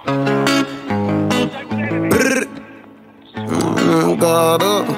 God up.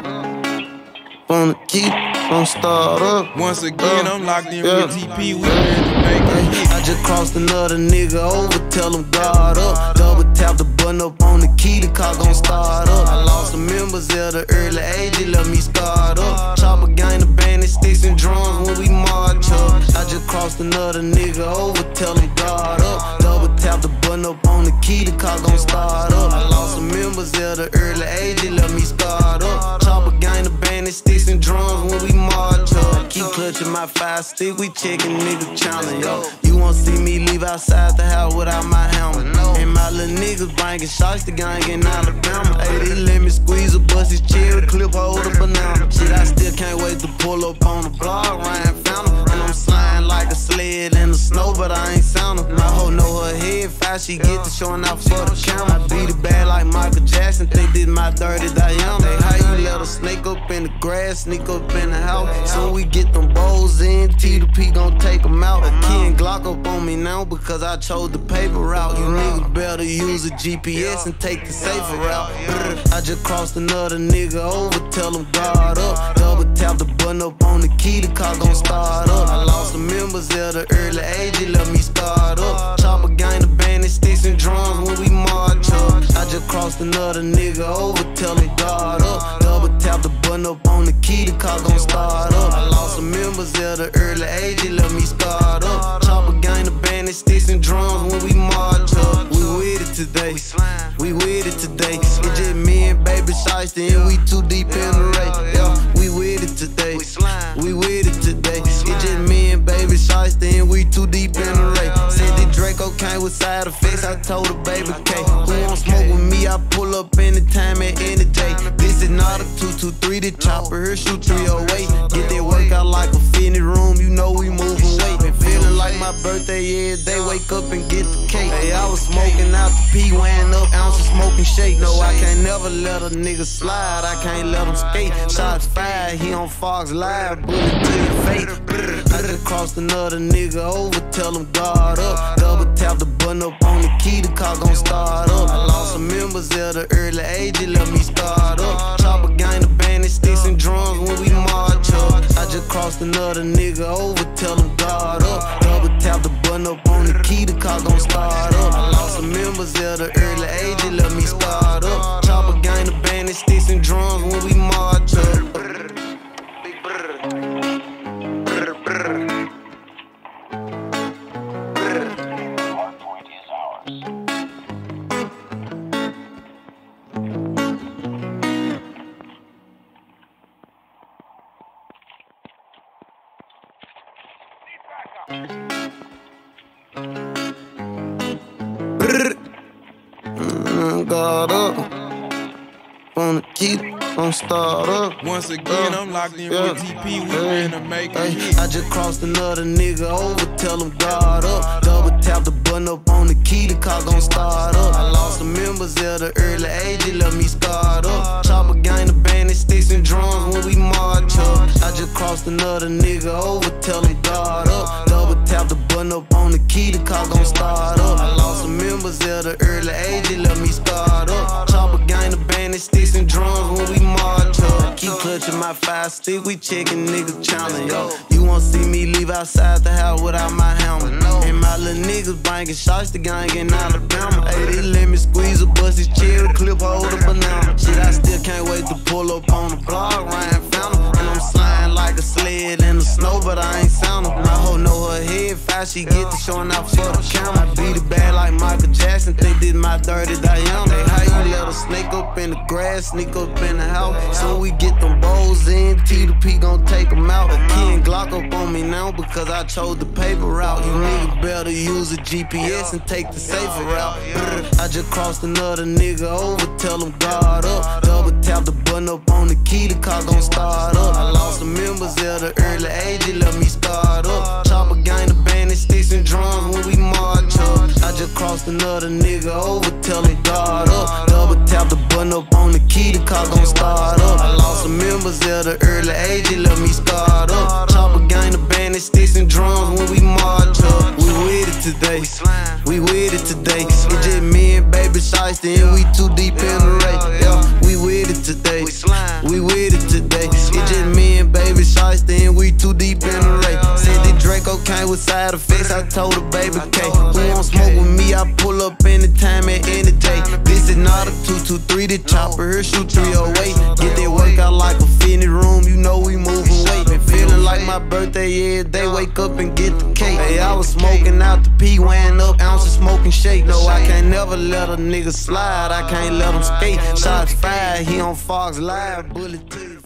Wanna keep, don't start up. Once again, I'm locked in with TP. We ready to make a hit. I just crossed another nigga over, tell him guard up. Double tap the button up on the key, the car gon' start up. I lost some members at an early age, it left me scarred up. Chopper gang, the bandit, sticks and drums when we march up. I just crossed another nigga over, tell him guard up. Double tap the button up on the key, the car gon' start up. I lost some members at an early age, it left me scarred up. Chopper gang, the bandit, sticks and drums when we march up. Keep clutching my 5 stick, we checking nigga challenge, yo. You won't see me leave outside the house without my helmet. And my little niggas banging shots, the gang in Alabama. Hey, they let me squeeze a bust his cherry clip, hold a banana. Shit, I still can't wait to pull up on the block, Ryan found him. And I'm sliding like a sled in the snow, but I ain't sound him. My hoe know her head fast, she get to showing out for the camera. I beat it bad like Michael Jackson, think this my dirty Diana. Hey, how you let her snake up in the grass, sneak up in the house? Soon we get them bowls in, T to P gon' take them out. A key and Glock up on me now because I chose the paper route. You niggas better use a GPS and take the safer route. I just crossed another nigga over, tell him guard up. Double tap the button up on the key, the car gon' start up. I lost some members at an early age, it left me scarred up. Chopper gang, the bandit, sticks and drums when we march up. I just crossed another nigga over, tell him guard up. Double tap the button up on the key, the car gon' start up. I lost some members at an early age, it left me scarred up. Chopper gang, the bandit, sticks and drums when we march up. We with it today, we with it today. It's just me and baby Shiesty and we too deep in the race. Yeah, we with it today, we with it today. It's just me and baby Shiesty and we too deep in the race. Said the Draco came with side effects, I told her baby K. Who won't smoke with me, I pull up anytime at any day. This is not a 223, the chopper here shoot 308. Get that workout like a fitness room, you know we moving weight. Been feeling like my birthday every day, wake up and get the cake. Hey, I was smoking out the P, weighing up ounces, smoking shake. No, I can't never let a nigga slide, I can't let him skate. Shots fired, he on Fox Live, bullet to your face. I just crossed another nigga over, tell him guard up. Double tap the button up on the key, the car gon' start up. I lost some members at an early age, it left me scarred up. Chopper gang, the bandit, sticks and drums when we march up. I just crossed another nigga over, tell him guard up. Double tap the button up on the key, the car gon' start up. I lost some members at an early age, it left me scarred up. Chopper gang, the bandit, sticks and drums when we march up. God up, wanna keep, don't start up. Once again, I'm locked in with TP. We ready to make a hit. I just crossed another nigga over, tell him guard up. Double tap the button up on the key, the car gon' start up. I lost some members at an early age, it left me scarred up. Chopper gang, the bandit, sticks and drums when we march up. I just crossed another nigga over, tell him guard up. Double tap the button up on the key, the car gon' start up. I lost some members at an early age, it left me scarred up. Chopper gang, the bandit, sticks and drums when we march up. Keep clutching my 5 stick, we checking niggas challenge, yo. You won't see me leave outside the house without my helmet. And my little niggas banging shots, the gang in Alabama. Hey, they let me squeeze a bust his cherry clip, hold a banana. Shit, I still can't wait to pull up on the block, Ryan found him. And I'm sliding like a sled in the snow, but I ain't sound him. My hoe know her head fast, she get to showing out for the camera. I beat it bad like Michael Jackson, think this my dirty Diana. Hey, how you let her snake up in the grass, sneak up in the house? So we get them bowls in, T to P gon' take them out. A key and Glock up on me now because I chose the paper route. You niggas better use a GPS and take the safer route. I just crossed another nigga over, tell him guard up. Double tap the button up on the key, the car gon' start up. I lost some members at an early age, it left me scarred up. Chopper gang, the bandit, sticks and drums when we march up. I just crossed another nigga over, tell him guard up. Double tap the button up on the key, the car gon' start up. I lost some members at an early age, it left me scarred up. Chopper gang, the bandit, sticks and drums when we march up. We with it today. We with it today. It's just me and Baby Shiesty, and we too deep in the race. Yeah, we with it today. We with it today. It's just me and Baby Shiesty, and we too deep in the race. Said the Draco came with side effects. I told her, Baby K, who won't smoke with me? I pull up anytime at any day. This is not a 223, the chopper here shoot 308. Get that workout like a fitness room, you know we moving weight. Been feeling like my birthday every day, wake up and get the cake. Hey, I was smoking out the P, weighing up ounces, smoking shake. No, I can't never let a nigga slide, I can't let him skate. Shots fired, he on Fox Live, bullet to